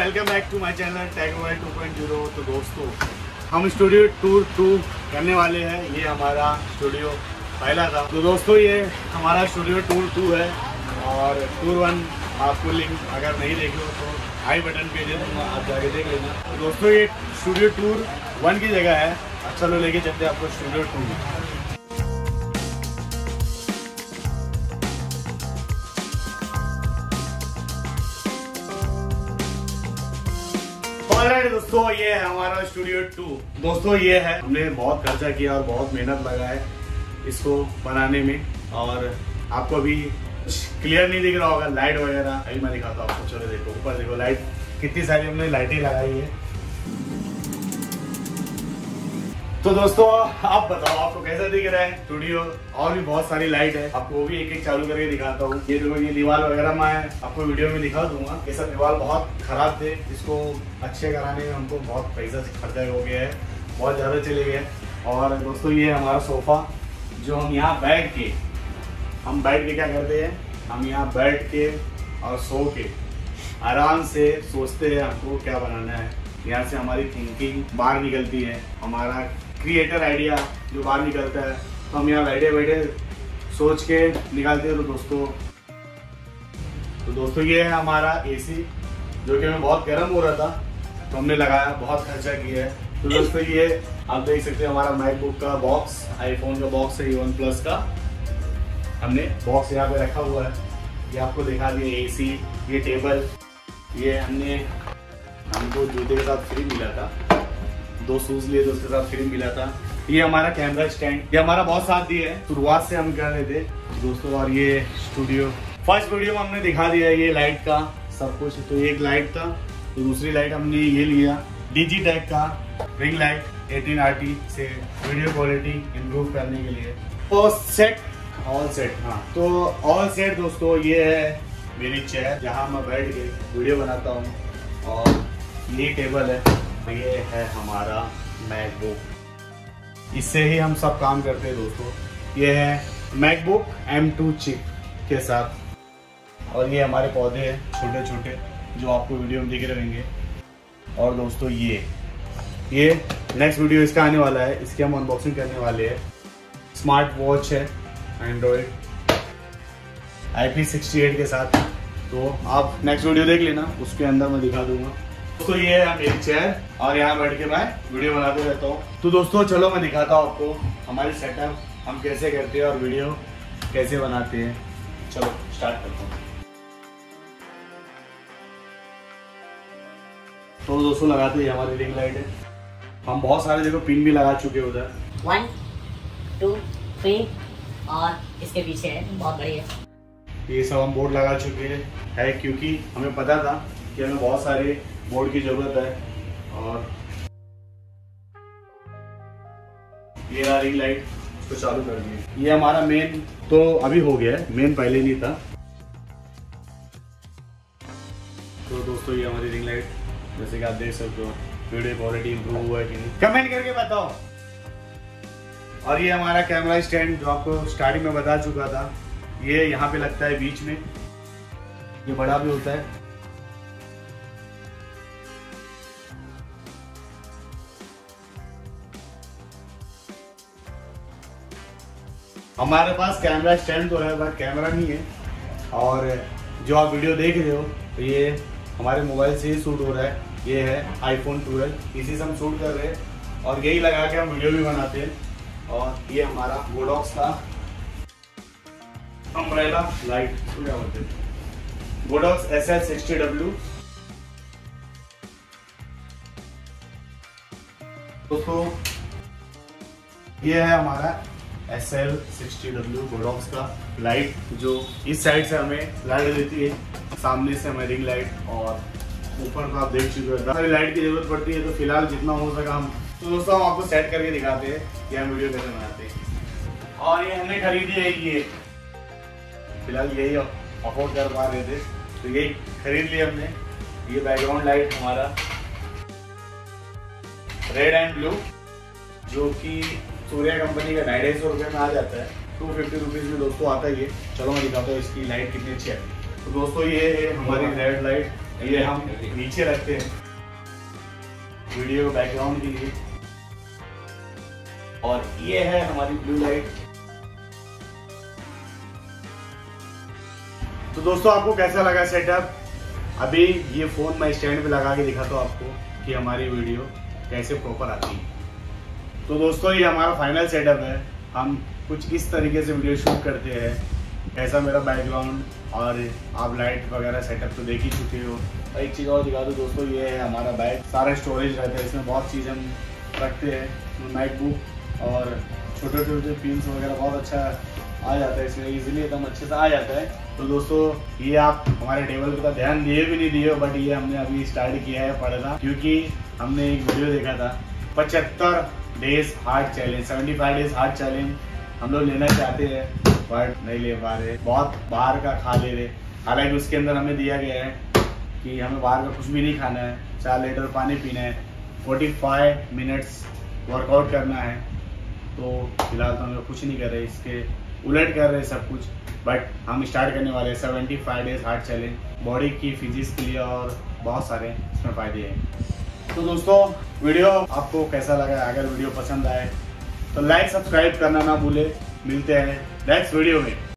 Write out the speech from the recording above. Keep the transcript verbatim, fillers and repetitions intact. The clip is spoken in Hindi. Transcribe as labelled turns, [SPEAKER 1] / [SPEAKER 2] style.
[SPEAKER 1] Welcome back to my channel Tech World two point zero. तो दोस्तों हम स्टूडियो टूर टू करने वाले हैं। ये हमारा स्टूडियो पहला था। तो दोस्तों ये हमारा स्टूडियो टूर टू है और टूर वन आपको लिंक अगर नहीं देखे हो तो आई बटन पे दे दूँगा, आप जाके देख लेना। तो दोस्तों ये स्टूडियो टूर वन की जगह है। चलो लेके चलते हैं आपको स्टूडियो टू में। ऑलराइट दोस्तों ये है हमारा स्टूडियो टू। दोस्तों ये है, हमने बहुत खर्चा किया और बहुत मेहनत लगा है इसको बनाने में और आपको अभी क्लियर नहीं दिख रहा होगा लाइट वगैरह। अभी मैं दिखाता हूँ आपको। चलो देखो ऊपर देखो लाइट कितनी सारी हमने लाइटें लगाई है। तो दोस्तों आप बताओ आपको कैसा दिख रहा है स्टूडियो। और भी बहुत सारी लाइट है, आपको वो भी एक एक चालू करके दिखाता हूँ। ये देखो ये दीवार वगैरह मैं आपको वीडियो में दिखा दूंगा। ये सब दीवार बहुत खराब थे, इसको अच्छे कराने में हमको बहुत पैसा खर्चा हो गया है, बहुत ज़्यादा चले गए। और दोस्तों ये हमारा सोफ़ा जो हम यहाँ बैठ के हम बैठ के क्या करते हैं, हम यहाँ बैठ के और सो के आराम से सोचते हैं हमको क्या बनाना है। यहाँ से हमारी थिंकिंग बाहर निकलती है, हमारा क्रिएटर आइडिया जो बाहर निकलता है, तो हम यहाँ बैठे बैठे सोच के निकालते हैं। तो दोस्तों तो दोस्तों ये है हमारा एसी जो कि हमें बहुत गर्म हो रहा था, तो हमने लगाया, बहुत खर्चा किया है। तो दोस्तों ये आप देख सकते हैं हमारा मैकबुक का बॉक्स, आईफोन का बॉक्स है, वन प्लस का हमने बॉक्स यहाँ पे रखा हुआ है। ये आपको दिखा दिया एसी, ये टेबल, ये हमने हमको जूते के साथ फ्री मिला था, दो शूज लिए तो उसके साथ फ्री मिला था। ये हमारा कैमरा स्टैंड, ये हमारा बहुत साथ दिया है, शुरुआत से हम कर रहे थे दोस्तों। और ये स्टूडियो फर्स्ट वीडियो में हमने दिखा दिया ये लाइट का सब कुछ। तो एक लाइट था, तो दूसरी लाइट हमने ये लिया डिजिटेक का ring light eighteen R T से वीडियो क्वालिटी इम्प्रूव करने के लिए। तो सेट ऑल सेट, हाँ तो ऑल सेट दोस्तों ये है मेरी चेयर जहाँ मैं बैठ के वीडियो बनाता हूँ। और ये टेबल है, ये है हमारा मैकबुक, इससे ही हम सब काम करते हैं दोस्तों। ये है मैकबुक एम टू चिप के साथ। और ये हमारे पौधे हैं छोटे छोटे जो आपको वीडियो में दिख रहेंगे। और दोस्तों ये ये नेक्स्ट वीडियो इसका आने वाला है, इसकी हम अनबॉक्सिंग करने वाले हैं। स्मार्ट वॉच है Android I P sixty eight के साथ। तो आप नेक्स्ट वीडियो देख लेना, उसके अंदर मैं दिखा दूंगा। तो ये है मेरी चेयर और यहाँ बैठ के मैं वीडियो बनाते रहता हूँ। तो दोस्तों चलो मैं दिखाता हूँ आपको हमारी सेटअप हम कैसे करते हैं और वीडियो कैसे बनाते हैं। चलो स्टार्ट करते हैं। तो दोस्तों लगाते हैं हमारी रिंग लाइट है। हम बहुत सारे देखो पिन भी लगा चुके हैं उधर,
[SPEAKER 2] वन टू थ्री और इसके पीछे है बहुत बड़ी है।
[SPEAKER 1] ये सब हम बोर्ड लगा चुके हैं है क्योंकि हमें पता था कि हमें बहुत सारे बोर्ड की जरूरत है। और ये रहा रिंग लाइट, इसको चालू कर दिए। ये हमारा मेन तो अभी हो गया है, मेन पहले नहीं था। तो दोस्तों ये हमारी रिंग लाइट, जैसे कि आप देख सकते हो वीडियो क्वालिटी इंप्रूव हुआ है कि नहीं, कमेंट करके बताओ। और ये हमारा कैमरा स्टैंड जो आपको स्टार्टिंग में बता चुका था, ये यहाँ पे लगता है बीच में, ये बड़ा भी होता है। हमारे पास कैमरा स्टैंड तो है बट कैमरा नहीं है। और जो आप वीडियो देख रहे हो तो ये हमारे मोबाइल से ही शूट हो रहा है। ये है आईफोन ट्वेल्व, इसी से हम शूट कर रहे हैं और यही लगा के हम वीडियो भी बनाते हैं। और ये हमारा गोडॉक्स का अम्ब्रेला लाइट, क्या बोलते हैं, Godox S L sixty W. दोस्तों ये है हमारा S L sixty W Godox का लाइट, जो इस साइड से हमें लाइट देती है, सामने से हमें रिंग लाइट, और ऊपर तो आप देख चुके हो सारी लाइट की जरूरत पड़ती है। तो फिलहाल जितना हो सका हम तो दोस्तों हम आपको सेट करके दिखाते हैं कि हम वीडियो कैसे बनाते हैं। और ये हमने खरीदी है, ये फिलहाल यही अफोर्ड कर पा रहे थे तो यही खरीद लिया हमने। ये बैकग्राउंड लाइट हमारा रेड एंड ब्लू, जो कि सूर्या कंपनी का ढाई ढाई सौ रुपये में आ जाता है। टू फिफ्टी रुपीज़ में दोस्तों आता ही है। चलो मैं दिखाता हूँ इसकी लाइट कितनी अच्छी है। तो दोस्तों ये है हमारी रेड लाइट ये हम नीचे रखते हैं वीडियो बैकग्राउंड के लिए। और ये है हमारी ब्लू लाइट। तो दोस्तों आपको कैसा लगा सेटअप? अभी ये फोन मैं स्टैंड पे लगा के दिखाता हूँ आपको कि हमारी वीडियो कैसे प्रॉपर आती है। तो दोस्तों ये हमारा फाइनल सेटअप है। हम कुछ इस तरीके से वीडियो शूट करते हैं। ऐसा मेरा बैकग्राउंड और आप लाइट वगैरह सेटअप तो देख ही चुके हो। एक चीज़ और दिखा दो दोस्तों, ये है हमारा बैग। सारा स्टोरेज रहता है इसमें, बहुत चीज़ हम रखते हैं। मैकबुक और छोटे छोटे पिन्स वगैरह बहुत अच्छा आ जाता है इसमें, इजीली एकदम अच्छे से आ जाता है। तो दोस्तों ये आप हमारे टेबल पे तो ध्यान दिए भी नहीं दिए, बट ये हमने अभी स्टार्ट किया है पढ़ना, क्योंकि हमने एक वीडियो देखा था पचहत्तर days heart challenge, seventy five days heart challenge हम लोग लेना चाहते हैं बट नहीं ले पा रहे, बहुत बाहर का खा ले रहे। हालांकि उसके अंदर हमें दिया गया है कि हमें बाहर का कुछ भी नहीं खाना है, चार लीटर पानी पीना है, पैंतालीस मिनट्स वर्कआउट करना है। तो फिलहाल तो हम लोग कुछ नहीं कर रहे, इसके उलट कर रहे हैं सब कुछ। बट हम स्टार्ट करने वाले हैं seventy five days heart challenge. Body की फिजिक्स के लिए और बहुत सारे इसमें फायदे हैं। तो दोस्तों वीडियो आपको कैसा लगा? अगर वीडियो पसंद आए तो लाइक सब्सक्राइब करना ना भूले। मिलते हैं नेक्स्ट वीडियो में।